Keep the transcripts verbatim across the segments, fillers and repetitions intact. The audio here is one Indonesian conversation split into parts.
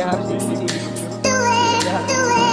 harus diisi. Kerja harus.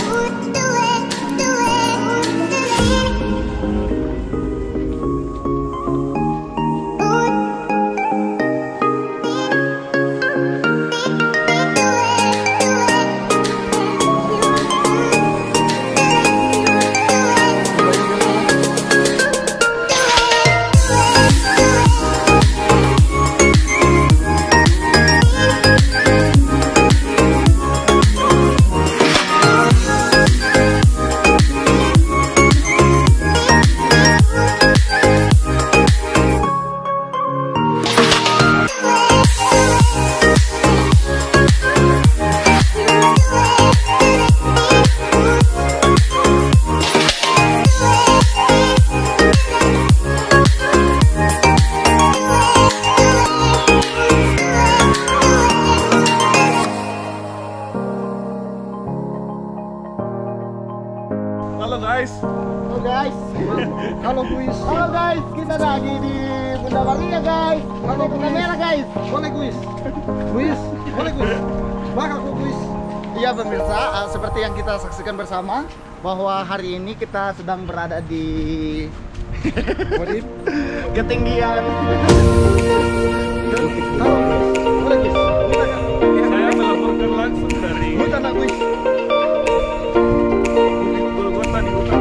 Halo guys. Halo guys. Halo guys. Halo guys, kita lagi di Bunda Maria guys. Halo kamera guys. Boleh guys. Guys, boleh guys. Bakal kok guys. Iya pemirsa, uh, seperti yang kita saksikan bersama bahwa hari ini kita sedang berada di ketinggian. Halo guys. Boleh guys. Saya melaporkan langsung dari Hutan guys. Golgota di hutan.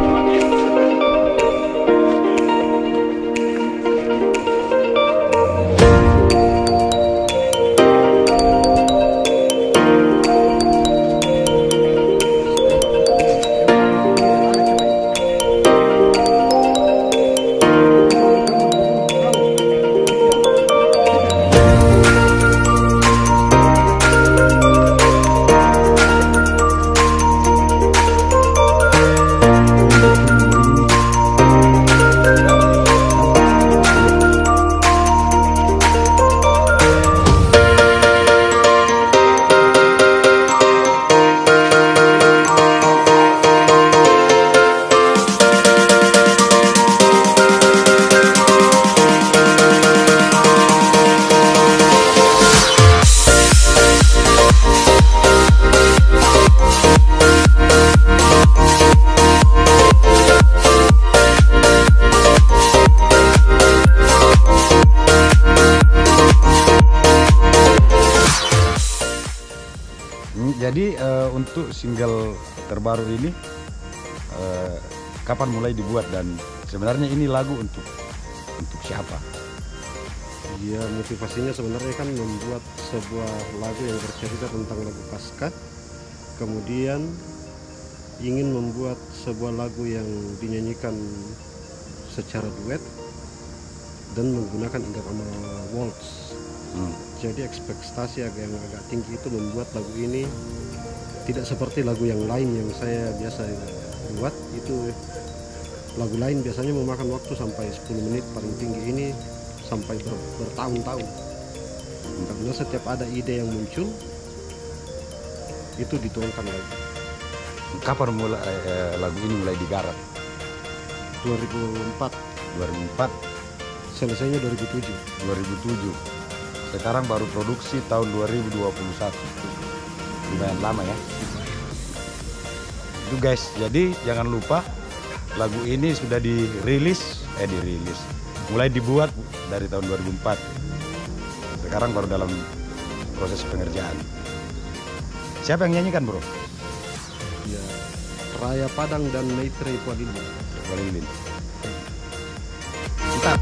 Jadi uh, untuk single terbaru ini uh, kapan mulai dibuat dan sebenarnya ini lagu untuk untuk siapa? Ya motivasinya sebenarnya kan membuat sebuah lagu yang bercerita tentang lagu Pasca, kemudian ingin membuat sebuah lagu yang dinyanyikan secara duet dan menggunakan irama waltz. Hmm. Jadi ekspektasi agak yang agak tinggi itu membuat lagu ini tidak seperti lagu yang lain yang saya biasa buat. Itu lagu lain biasanya memakan waktu sampai sepuluh menit, paling tinggi ini sampai ber, bertahun-tahun. Karena setiap ada ide yang muncul itu dituangkan lagi. Kapan mulai eh, lagu ini mulai digarap? dua ribu empat. dua ribu empat. Selesainya dua ribu tujuh. dua ribu tujuh. Sekarang baru produksi tahun dua ribu dua puluh satu. Lumayan lama ya. Itu guys, jadi jangan lupa lagu ini sudah dirilis, eh dirilis. Mulai dibuat dari tahun dua ribu empat. Sekarang baru dalam proses pengerjaan. Siapa yang nyanyikan, bro? Ya, Raya Padang dan Maitre Kualili. Kualili. Mantap.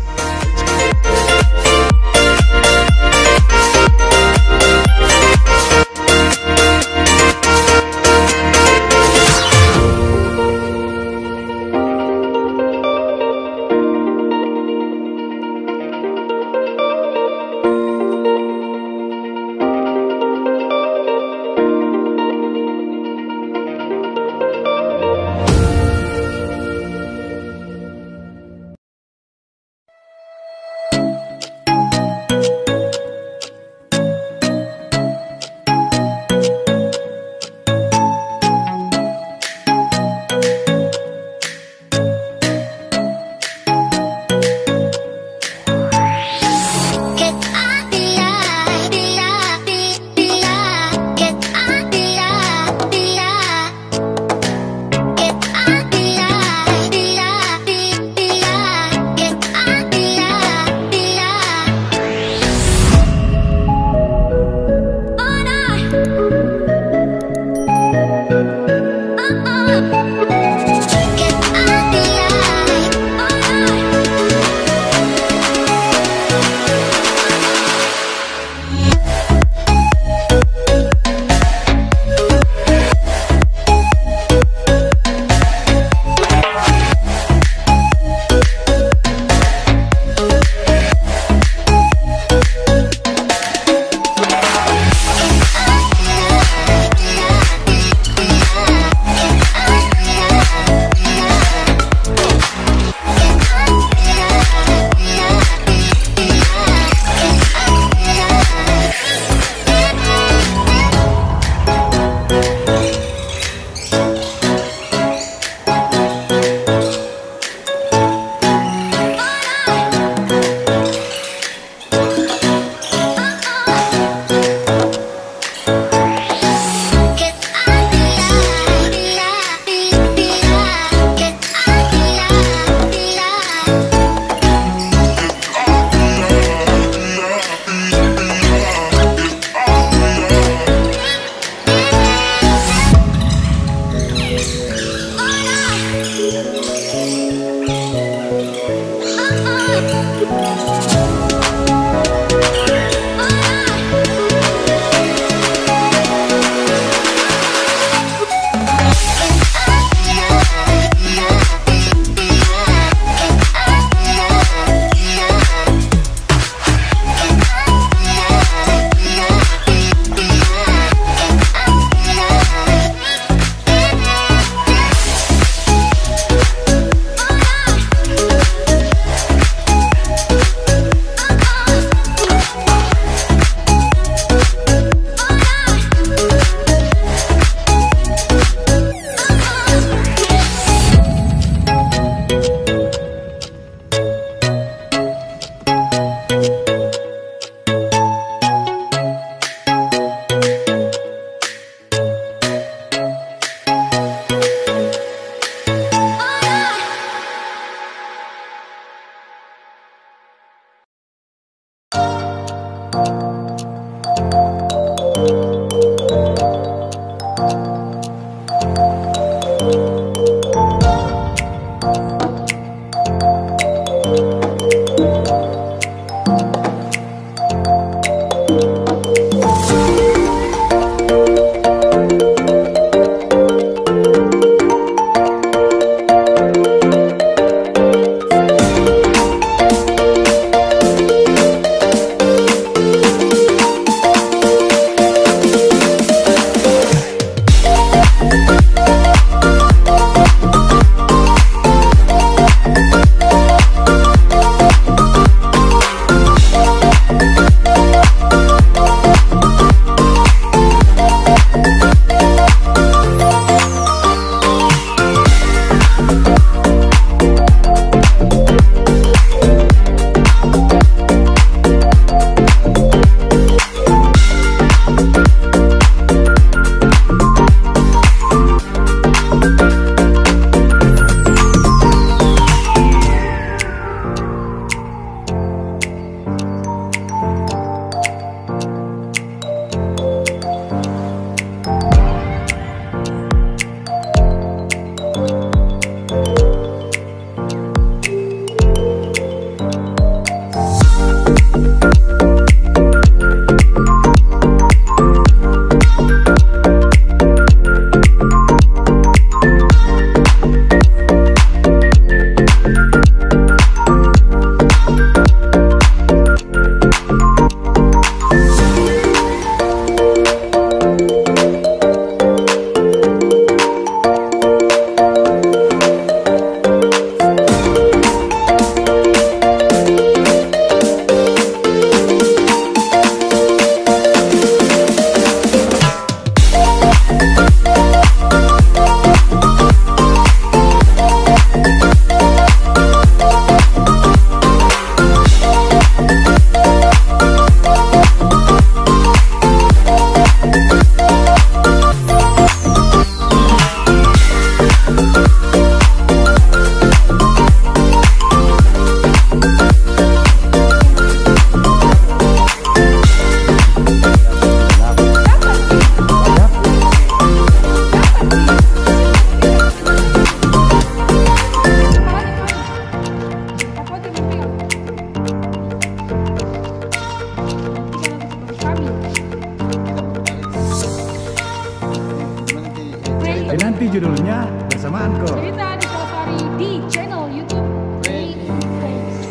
judulnya bersama Anko. Cerita di Safari di channel YouTube Play Face.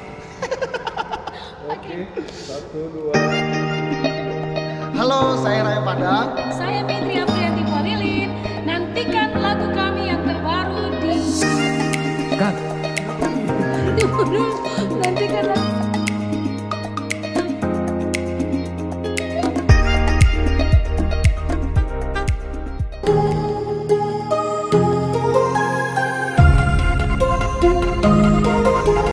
Oke. Satu, dua. Halo, saya Raya Padang. Saya Mitri Aprianti Polilin. Nantikan lagu kami yang terbaru di. Kak. Nantikan lagu.